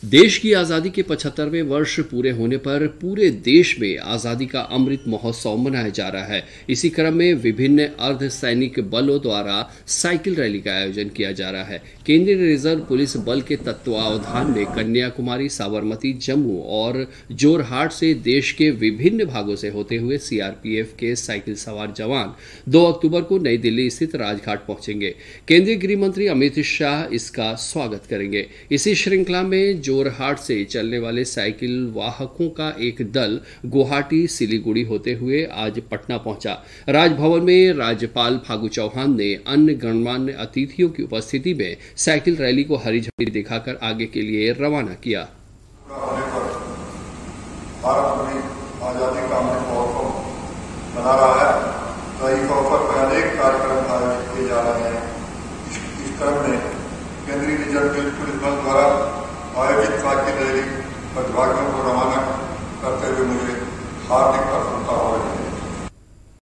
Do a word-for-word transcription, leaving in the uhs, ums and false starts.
देश की आजादी के पचहत्तरवें वर्ष पूरे होने पर पूरे देश में आजादी का अमृत महोत्सव मनाया जा रहा है। इसी क्रम में विभिन्न अर्धसैनिक बलों द्वारा साइकिल रैली का आयोजन किया जा रहा है। केंद्रीय रिजर्व पुलिस बल के तत्वावधान में कन्याकुमारी, साबरमती, जम्मू और जोरहाट से देश के विभिन्न भागों से होते हुए सीआरपीएफ के साइकिल सवार जवान दो अक्टूबर को नई दिल्ली स्थित राजघाट पहुंचेंगे। केंद्रीय गृह मंत्री अमित शाह इसका स्वागत करेंगे। इसी श्रृंखला में जोरहाट से चलने वाले साइकिल वाहकों का एक दल गुवाहाटी, सिलीगुड़ी होते हुए आज पटना पहुंचा। राजभवन में राज्यपाल फागू चौहान ने अन्य गणमान्य अतिथियों की उपस्थिति में साइकिल रैली को हरी झंडी दिखाकर आगे के लिए रवाना किया। भारत अपनी आजादी का अमृत महोत्सव मना रहा है। तो इस अवसर पर अनेक कार्यक्रम आयोजित किए जा रहे हैं। इस क्रम में केंद्रीय रिजर्व पुलिस बल द्वारा आयोजित साइकिल रैली प्रतिभागियों को रवाना करते हुए मुझे हार्दिक